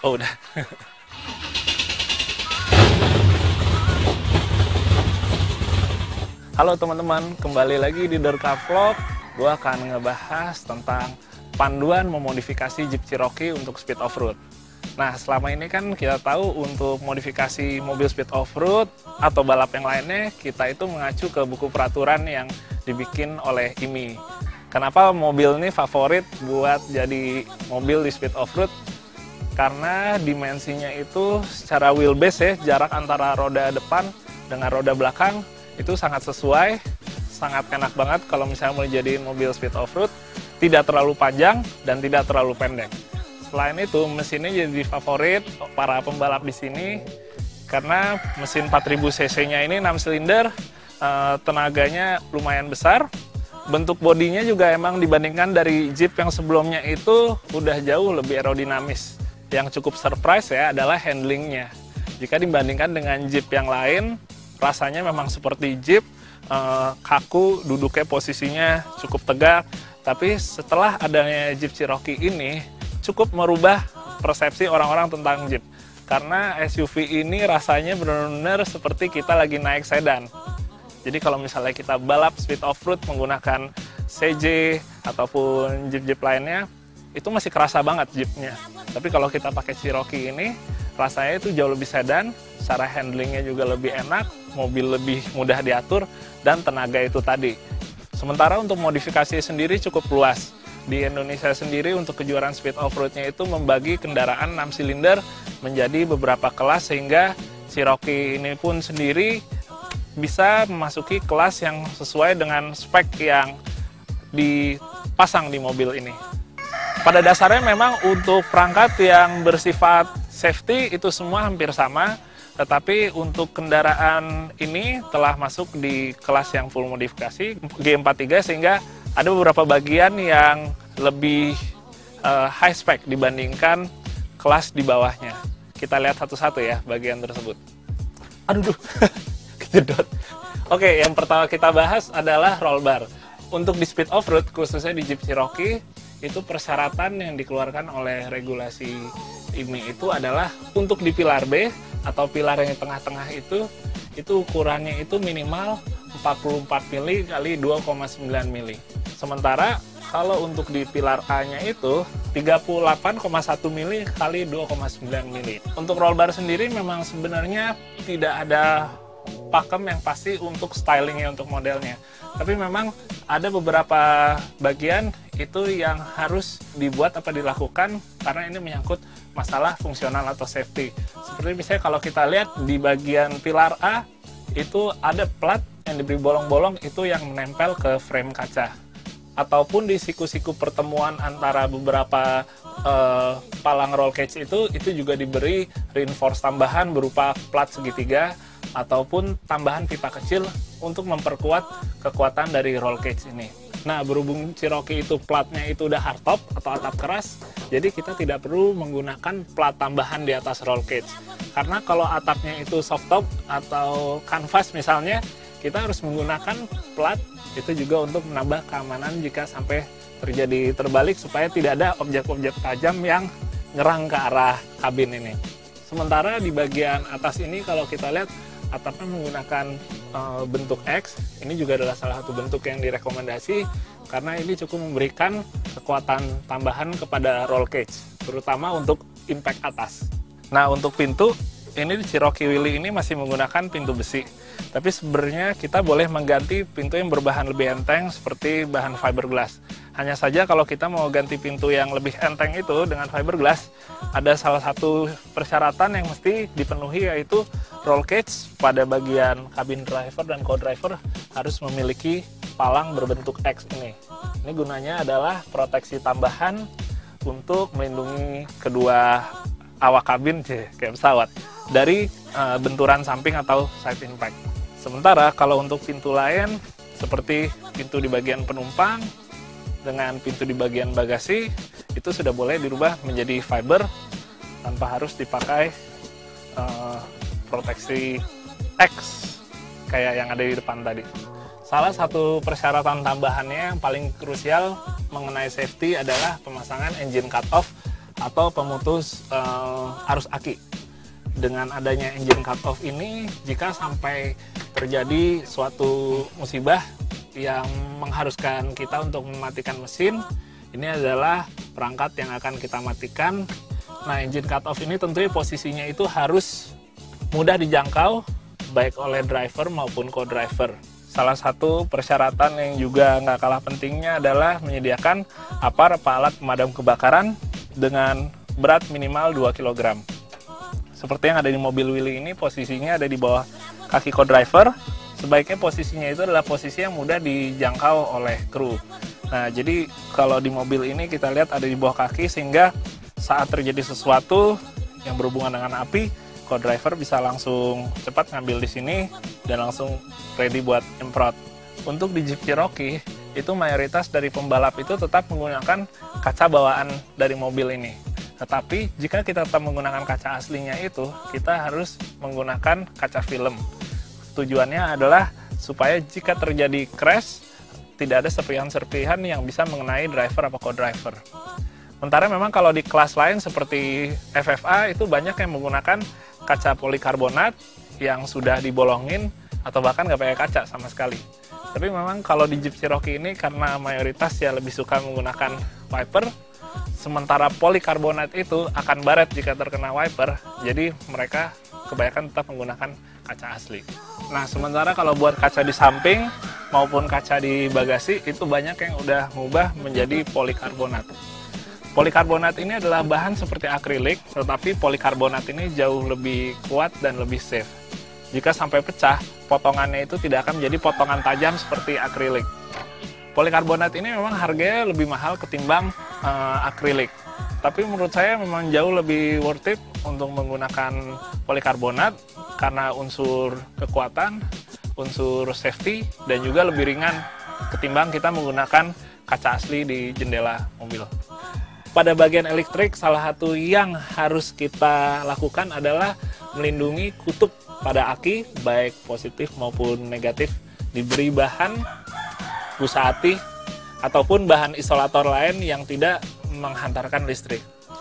Oh udah. Halo teman-teman, kembali lagi di Dorka Vlog. Gue akan ngebahas tentang panduan memodifikasi Jeep Cherokee untuk speed off-road. Nah, selama ini kan kita tahu untuk modifikasi mobil speed off-road atau balap yang lainnya, kita itu mengacu ke buku peraturan yang dibikin oleh IMI. Kenapa mobil ini favorit buat jadi mobil di speed off-road? Karena dimensinya itu secara wheelbase ya, jarak antara roda depan dengan roda belakang itu sangat sesuai, sangat enak banget kalau misalnya mau dijadiin mobil speed off-road, tidak terlalu panjang dan tidak terlalu pendek. Selain itu, mesinnya jadi favorit para pembalap di sini karena mesin 4000 cc-nya ini 6 silinder, tenaganya lumayan besar. Bentuk bodinya juga emang dibandingkan dari Jeep yang sebelumnya itu udah jauh lebih aerodinamis. Yang cukup surprise ya adalah handlingnya. Jika dibandingkan dengan Jeep yang lain, rasanya memang seperti Jeep, kaku, duduknya posisinya cukup tegak. Tapi setelah adanya Jeep Cherokee ini, cukup merubah persepsi orang-orang tentang Jeep. Karena SUV ini rasanya benar-benar seperti kita lagi naik sedan. Jadi kalau misalnya kita balap speed off-road menggunakan CJ ataupun Jeep-Jeep lainnya, itu masih kerasa banget Jeepnya. Tapi kalau kita pakai Cherokee ini, rasanya itu jauh lebih sedan, secara handlingnya juga lebih enak, mobil lebih mudah diatur, dan tenaga itu tadi. Sementara untuk modifikasi sendiri cukup luas. Di Indonesia sendiri untuk kejuaraan speed off-roadnya itu membagi kendaraan 6 silinder menjadi beberapa kelas, sehingga Cherokee ini pun sendiri bisa memasuki kelas yang sesuai dengan spek yang dipasang di mobil ini. Pada dasarnya memang untuk perangkat yang bersifat safety itu semua hampir sama, tetapi untuk kendaraan ini telah masuk di kelas yang full modifikasi G43, sehingga ada beberapa bagian yang lebih high spec dibandingkan kelas di bawahnya. Kita lihat satu-satu ya bagian tersebut. Aduh, kejedot. Oke, yang pertama kita bahas adalah roll bar. Untuk di speed off-road, khususnya di Jeep Cherokee, itu persyaratan yang dikeluarkan oleh regulasi IMI itu adalah untuk di pilar B atau pilar yang di tengah-tengah itu ukurannya itu minimal 44 mili kali 2,9 mili. Sementara kalau untuk di pilar A-nya itu 38,1 mili kali 2,9 mili. Untuk roll bar sendiri memang sebenarnya tidak ada pakem yang pasti untuk stylingnya, untuk modelnya. Tapi memang ada beberapa bagian itu yang harus dibuat atau dilakukan karena ini menyangkut masalah fungsional atau safety. Seperti misalnya kalau kita lihat di bagian pilar A itu ada plat yang diberi bolong-bolong itu yang menempel ke frame kaca. Ataupun di siku-siku pertemuan antara beberapa palang roll cage itu juga diberi reinforce tambahan berupa plat segitiga ataupun tambahan pipa kecil untuk memperkuat kekuatan dari roll cage ini. Nah, berhubung Cherokee itu platnya itu udah hardtop atau atap keras, jadi kita tidak perlu menggunakan plat tambahan di atas roll cage. Karena kalau atapnya itu soft top atau canvas misalnya, kita harus menggunakan plat itu juga untuk menambah keamanan jika sampai terjadi terbalik supaya tidak ada objek-objek tajam yang nyerang ke arah kabin ini. Sementara di bagian atas ini kalau kita lihat atapnya menggunakan bentuk X, ini juga adalah salah satu bentuk yang direkomendasi karena ini cukup memberikan kekuatan tambahan kepada roll cage, terutama untuk impact atas. Nah, untuk pintu, ini di Cherokee Willy ini masih menggunakan pintu besi. Tapi sebenarnya kita boleh mengganti pintu yang berbahan lebih enteng seperti bahan fiberglass. Hanya saja kalau kita mau ganti pintu yang lebih enteng itu dengan fiberglass, ada salah satu persyaratan yang mesti dipenuhi, yaitu roll cage pada bagian kabin driver dan co-driver harus memiliki palang berbentuk X ini. Ini gunanya adalah proteksi tambahan untuk melindungi kedua awak kabin kayak pesawat dari benturan samping atau side impact. Sementara kalau untuk pintu lain seperti pintu di bagian penumpang dengan pintu di bagian bagasi itu sudah boleh dirubah menjadi fiber tanpa harus dipakai proteksi X kayak yang ada di depan tadi. Salah satu persyaratan tambahannya yang paling krusial mengenai safety adalah pemasangan engine cut-off atau pemutus arus aki. Dengan adanya engine cut off ini, jika sampai terjadi suatu musibah yang mengharuskan kita untuk mematikan mesin, ini adalah perangkat yang akan kita matikan. Nah, engine cut off ini tentunya posisinya itu harus mudah dijangkau baik oleh driver maupun co-driver. Salah satu persyaratan yang juga nggak kalah pentingnya adalah menyediakan alat pemadam kebakaran dengan berat minimal 2 kg. Seperti yang ada di mobil Willy ini, posisinya ada di bawah kaki co-driver. Sebaiknya posisinya itu adalah posisi yang mudah dijangkau oleh kru. Nah, jadi kalau di mobil ini kita lihat ada di bawah kaki, sehingga saat terjadi sesuatu yang berhubungan dengan api, co-driver bisa langsung cepat ngambil di sini dan langsung ready buat nyemprot. Untuk di Jeep Cherokee, itu mayoritas dari pembalap itu tetap menggunakan kaca bawaan dari mobil ini. Tetapi jika kita tetap menggunakan kaca aslinya itu, kita harus menggunakan kaca film. Tujuannya adalah supaya jika terjadi crash, tidak ada serpihan-serpihan yang bisa mengenai driver atau co-driver. Sementara memang kalau di kelas lain seperti FFA itu banyak yang menggunakan kaca polikarbonat yang sudah dibolongin atau bahkan nggak pakai kaca sama sekali. Tapi memang kalau di Jeep Cherokee ini karena mayoritas ya lebih suka menggunakan wiper, sementara polikarbonat itu akan baret jika terkena wiper, jadi mereka kebanyakan tetap menggunakan kaca asli. Nah, sementara kalau buat kaca di samping maupun kaca di bagasi itu banyak yang udah mengubah menjadi polikarbonat. Polikarbonat ini adalah bahan seperti akrilik, tetapi polikarbonat ini jauh lebih kuat dan lebih safe. Jika sampai pecah, potongannya itu tidak akan menjadi potongan tajam seperti akrilik. Polikarbonat ini memang harganya lebih mahal ketimbang akrilik. Tapi menurut saya memang jauh lebih worth it untuk menggunakan polikarbonat karena unsur kekuatan, unsur safety, dan juga lebih ringan ketimbang kita menggunakan kaca asli di jendela mobil. Pada bagian elektrik, salah satu yang harus kita lakukan adalah melindungi kutub pada aki, baik positif maupun negatif, diberi bahan busa ati ataupun bahan isolator lain yang tidak menghantarkan listrik.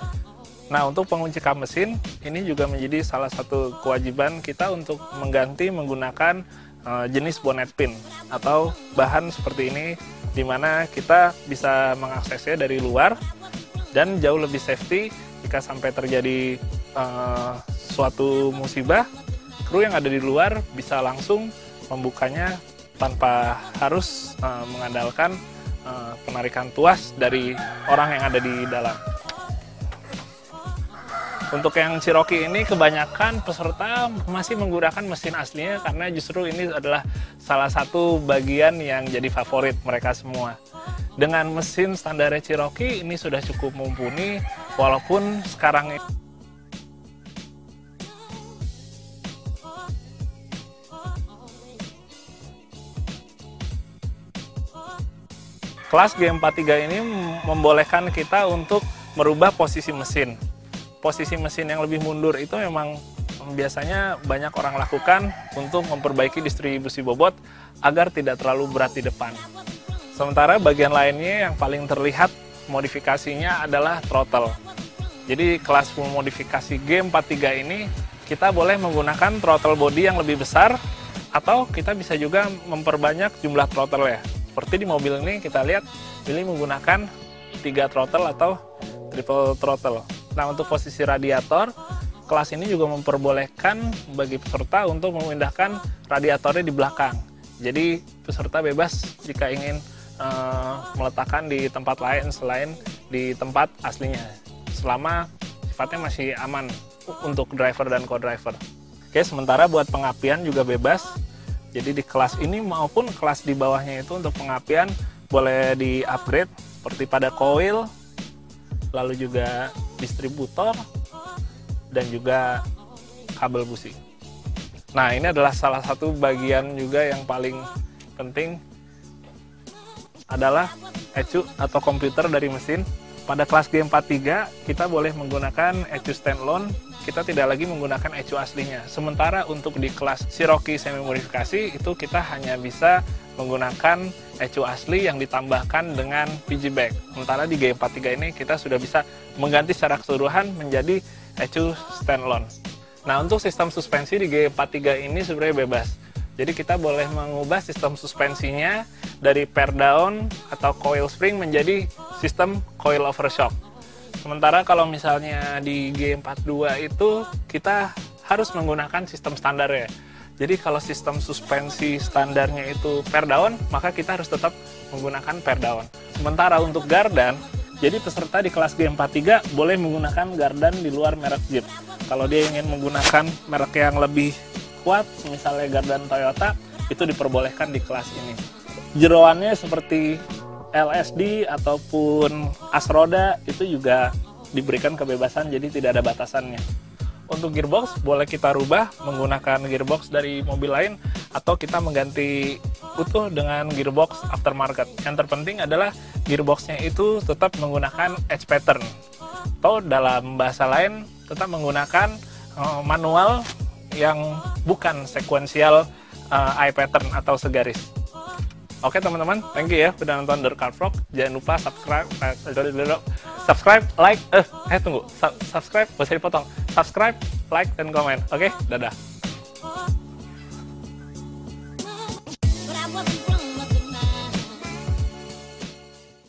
Nah, untuk pengunci kap mesin, ini juga menjadi salah satu kewajiban kita untuk menggunakan jenis bonnet pin atau bahan seperti ini, di mana kita bisa mengaksesnya dari luar dan jauh lebih safety jika sampai terjadi suatu musibah, kru yang ada di luar bisa langsung membukanya tanpa harus mengandalkan penarikan tuas dari orang yang ada di dalam. Untuk yang Cherokee ini kebanyakan peserta masih menggunakan mesin aslinya karena justru ini adalah salah satu bagian yang jadi favorit mereka semua. Dengan mesin standar Cherokee ini sudah cukup mumpuni, walaupun sekarang kelas G43 ini membolehkan kita untuk merubah posisi mesin. Posisi mesin yang lebih mundur itu memang biasanya banyak orang lakukan untuk memperbaiki distribusi bobot agar tidak terlalu berat di depan. Sementara bagian lainnya yang paling terlihat modifikasinya adalah throttle. Jadi kelas modifikasi G43 ini kita boleh menggunakan throttle body yang lebih besar atau kita bisa juga memperbanyak jumlah throttle ya. Seperti di mobil ini kita lihat Willy menggunakan 3 throttle atau triple throttle. Nah, untuk posisi radiator, kelas ini juga memperbolehkan bagi peserta untuk memindahkan radiatornya di belakang. Jadi peserta bebas jika ingin meletakkan di tempat lain selain di tempat aslinya, selama sifatnya masih aman untuk driver dan co-driver. Oke, sementara buat pengapian juga bebas. Jadi di kelas ini maupun kelas di bawahnya itu untuk pengapian boleh di-upgrade seperti pada coil, lalu juga distributor, dan juga kabel busi. Nah, ini adalah salah satu bagian juga yang paling penting adalah ECU atau komputer dari mesin. Pada kelas G43 kita boleh menggunakan ECU standalone, kita tidak lagi menggunakan ECU aslinya. Sementara untuk di kelas Cherokee semi modifikasi itu kita hanya bisa menggunakan ECU asli yang ditambahkan dengan piggyback. Sementara di G43 ini kita sudah bisa mengganti secara keseluruhan menjadi ECU standalone. Nah, untuk sistem suspensi di G43 ini sebenarnya bebas. Jadi kita boleh mengubah sistem suspensinya dari pair down atau coil spring menjadi sistem coil over shock. Sementara kalau misalnya di G42 itu kita harus menggunakan sistem standar ya. Jadi kalau sistem suspensi standarnya itu pair down, maka kita harus tetap menggunakan pair down. Sementara untuk gardan, jadi peserta di kelas G43 boleh menggunakan gardan di luar merek Jeep. Kalau dia ingin menggunakan merek yang lebih kuat, misalnya gardan Toyota, itu diperbolehkan di kelas ini. Jeroannya seperti LSD ataupun as roda itu juga diberikan kebebasan, jadi tidak ada batasannya. Untuk gearbox boleh kita rubah menggunakan gearbox dari mobil lain atau kita mengganti utuh dengan gearbox aftermarket. Yang terpenting adalah gearboxnya itu tetap menggunakan edge pattern atau dalam bahasa lain tetap menggunakan manual yang bukan sekuensial eye pattern atau segaris. Oke teman-teman, thank you ya udah nonton Dirt Car Vlog. Jangan lupa subscribe, like, subscribe, gak usah dipotong. Subscribe, like, dan komen. Oke, dadah.